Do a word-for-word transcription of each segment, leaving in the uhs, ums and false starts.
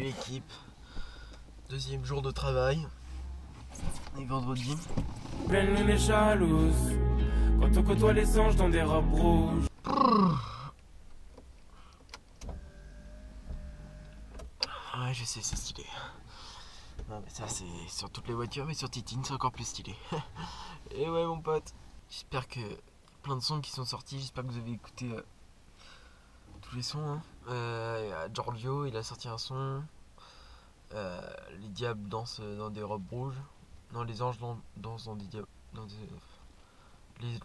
Salut équipe, deuxième jour de travail, on est vendredi. Pleine lune et jalouse, quand on côtoie les anges dans des robes rouges. Ouais, je sais, c'est stylé. Non mais ça c'est sur toutes les voitures, mais sur Titine c'est encore plus stylé. Et ouais mon pote, j'espère que plein de sons qui sont sortis, j'espère que vous avez écouté euh, tous les sons. Hein. Euh, Giorgio il a sorti un son, euh, les diables dansent dans des robes rouges, non les anges dansent dans des diables, dans des... Les...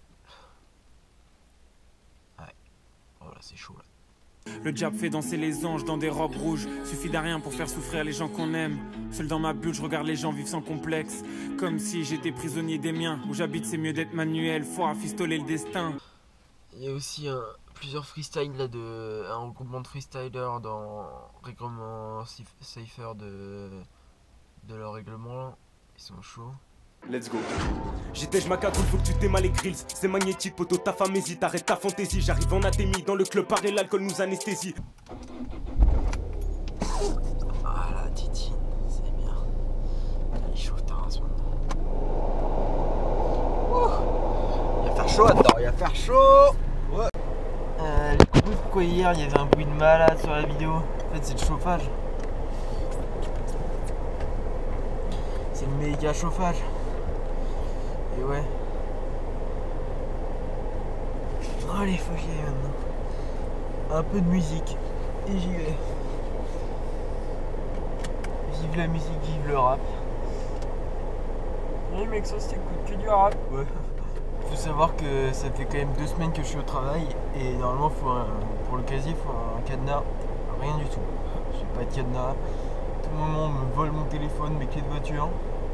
Ouais, voilà c'est chaud là. Le diable fait danser les anges dans des robes rouges. Suffit d'un rien pour faire souffrir les gens qu'on aime. Seul dans ma bulle, je regarde les gens vivre sans complexe. Comme si j'étais prisonnier des miens. Où j'habite, c'est mieux d'être manuel. Faut rafistoler le destin. Il y a aussi un, plusieurs freestyles là, de, un regroupement de freestylers dans règlement Cypher de, de leur règlement là. Ils sont chauds. Let's go. J'étais je m'accadre, faut que tu t'aimes les grills. C'est magnétique, poto, ta femme hésite, arrête ta fantaisie. J'arrive en athémie, dans le club, pareil, l'alcool nous anesthésie. Ah la Titine, c'est bien. Il est chaud, t'as raison. Il va faire chaud là-dedans, il va faire chaud. Ouais. Euh, les coups, pourquoi hier il y avait un bruit de malade sur la vidéo? En fait, c'est le chauffage. C'est le méga chauffage. Et ouais. Oh, allez, faut que j'y aille maintenant. Un peu de musique. Et j'y vais. Vive la musique, vive le rap. Eh mec, ça c'était cool que du rap. Ouais. Faut savoir que ça fait quand même deux semaines que je suis au travail. Et normalement, faut un, pour le casier, il faut un cadenas. Rien du tout. J'ai pas de cadenas. Tout le moment, on me vole mon téléphone, mes clés de voiture.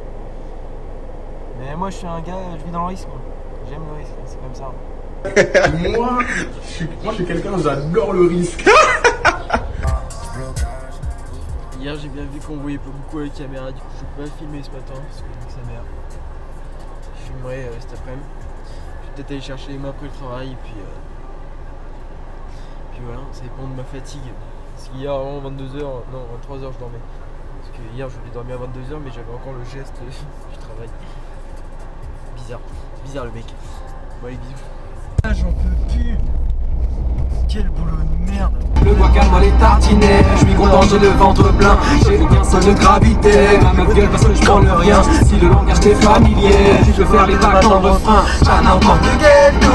Mais moi je suis un gars, je vis dans le risque. J'aime le risque, c'est comme ça. moi, je suis, moi je suis quelqu'un, j'adore le risque. Hier j'ai bien vu qu'on voyait pas beaucoup la caméra, du coup je peux pas filmer ce matin parce que sa mère. Je filmerai euh, cet après-midi. Je vais peut-être aller chercher les mains après le travail et puis, euh... puis voilà, ça dépend de ma fatigue. Parce qu'hier avant vingt-deux heures, non vingt-trois heures je dormais. Parce que hier je voulais dormir à vingt-deux heures mais j'avais encore le geste du travail. Bizarre, bizarre le mec. Bon allez bisous. Ah j'en peux plus. Quel boulot de merde. Le guacamole moi les tartinets. Je suis content, j'ai le ventre plein. J'ai aucun sens de gravité. Ma meuf gueule parce que je prends le rien. Si le langage t'est familier, tu peux faire les tacs dans le refrain. J'en entends de ghetto.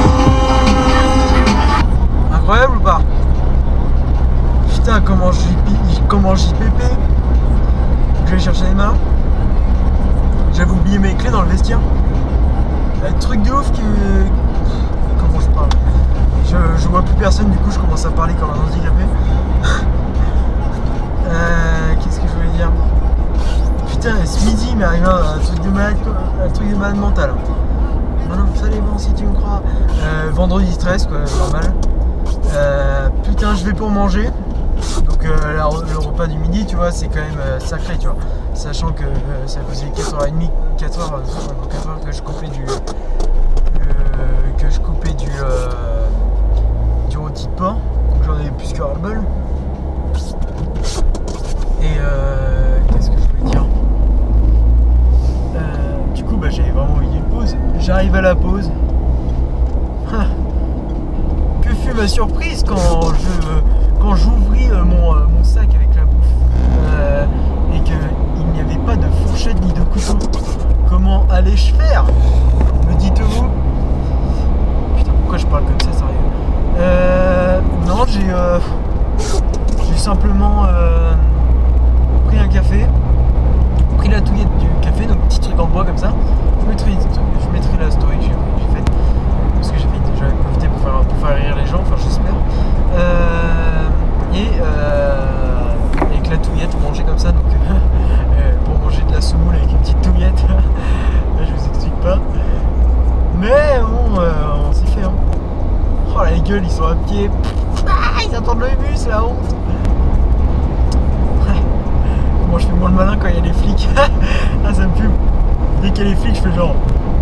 Incroyable ou pas? Putain comment j'y comment j'y pépé. Je vais chercher les mains. J'avais oublié mes clés dans le vestiaire. Un truc de ouf que... Comment je parle? je, je vois plus personne, du coup je commence à parler comme un handicapé. euh, Qu'est-ce que je voulais dire? Putain, ce midi il m'est arrivé un, un truc de malade, un truc de malade mental. Non non, ça allait bon si tu me crois. Euh, vendredi stress quoi, normal. Euh, putain, je vais pour manger. Donc euh, la, le repas du midi, tu vois, c'est quand même euh, sacré, tu vois. Sachant que euh, ça faisait quatre heures trente, quatre heures, euh, quatre heures que je coupais du... Euh, que je coupais du... Euh, du rôti de porc. Donc j'en avais plus que ras le bol. Et euh, qu'est-ce que je voulais dire euh, Du coup, bah, j'avais vraiment envie d'une pause. J'arrive à la pause. Ah, que fut ma surprise quand je... Quand j'ouvris euh, mon, euh, mon sac avec la bouffe euh, et qu'il n'y avait pas de fourchette ni de couteau, comment allais-je faire? Me dites-vous? Putain, pourquoi je parle comme ça, sérieux? euh, Non, j'ai euh, j'ai simplement euh, pris un café, pris la touillette du café, donc petit truc en bois comme ça. Je mettrai, je mettrai la story que j'ai faite parce que j'ai déjà profité pour faire, pour faire rire les gens, enfin j'espère. Euh, et euh, avec la touillette on mangeait comme ça, donc euh, pour manger de la semoule avec une petite touillette. Je vous explique pas, mais bon euh, on s'y fait hein. Oh la gueule, ils sont à pied. Ah, ils attendent le bus, la honte. Moi je fais moins le malin quand il y a les flics. Ah ça me fume. Dès qu'il y a les flics je fais genre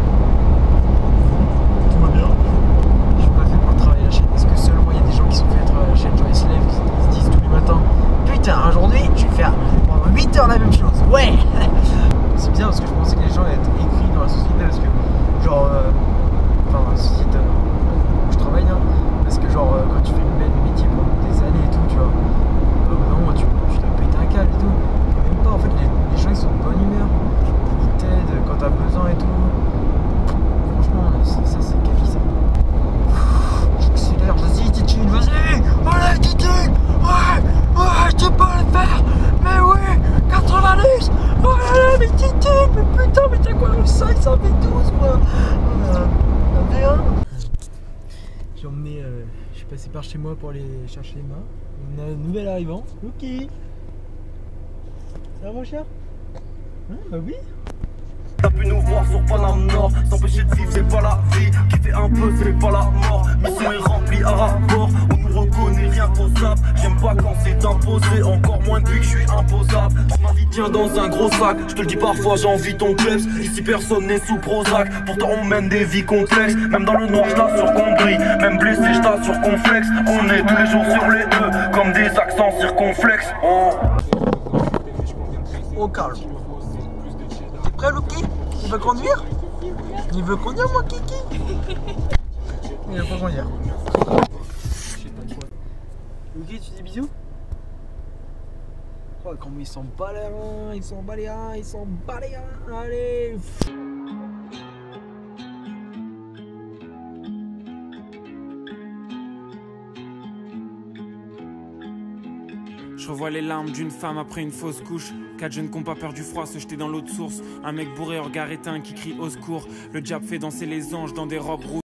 tout va bien. Je suis pas fait pour le travail à la chaîne. Parce que selon moi il y a des gens qui sont faits à la chaîne, genre ils se lèvent, ils se disent tous les matins putain aujourd'hui je vais faire huit heures la même chose. Ouais. C'est bizarre parce que je pensais que les gens étaient écrits dans la société parce que genre euh, enfin dans la société où je travaille hein, parce que genre euh, quand tu fais le même métier pendant des années et tout, tu vois, au bout d'un moment tu, tu dois péter un câble et tout. Mais même pas en fait, les, les gens ils sont de bonne humeur, ils t'aident quand t'as besoin et tout. Franchement ça, ça c'est quali ça. J'accélère, vas-y Titine, vas-y. Allez Titine. Ouais, ouais, je peux le faire. Mais oui, quatre-vingt-dix. Ouais, mais Titine, mais putain, mais t'as quoi dans le sac, ça fait douze moi. Un V un. J'ai emmené, euh, je suis passé par chez moi pour aller chercher les mains. On a un nouvel arrivant, Lucky. Ça va mon cher? Hein, bah oui. T'as pu nous voir sur Paname Nord, s'empêcher de vivre c'est pas la vie, kiffer un peu c'est pas la mort, mission est remplie à rapport, on nous reconnaît rien qu'au zap, j'aime pas quand c'est imposé, encore moins depuis que je suis imposable, ma vie tient dans un gros sac, je te le dis parfois j'envie ton kleps, ici personne n'est sous Prozac, pourtant on mène des vies complexes, même dans le noir je t'assure qu'on brille, même blessé je t'assure qu'on flex, on est tous les jours sur les deux, comme des accents circonflexes, oh. Au calme. T'es prêt, Lucky? Il veut conduire? Il veut conduire, mon kiki? Il veut pas conduire. Lucky, tu dis bisous? Oh, comment ils sont bas les reins, ils sont bas les reins, ils sont bas les reins, allez! Je revois les larmes d'une femme après une fausse couche. Quatre jeunes qui n'ont pas peur du froid se jeter dans l'eau de source. Un mec bourré, regard éteint qui crie au secours. Le diable fait danser les anges dans des robes rouges.